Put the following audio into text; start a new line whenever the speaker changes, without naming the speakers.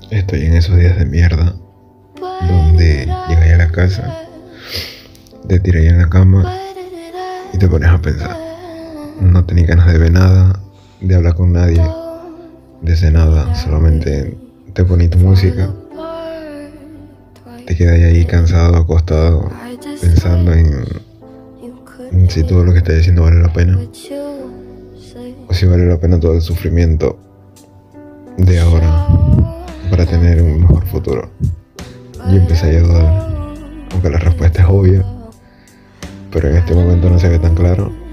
Estoy en esos días de mierda donde llegas a la casa, te tiras en la cama y te pones a pensar. No tenés ganas de ver nada, de hablar con nadie, de hacer nada, solamente te pones tu música, te quedas ahí cansado, acostado, pensando en si todo lo que estás haciendo vale la pena, o si vale la pena todo el sufrimiento de ahora para tener un mejor futuro. Y empecé a dudar, aunque la respuesta es obvia, pero en este momento no se ve tan claro.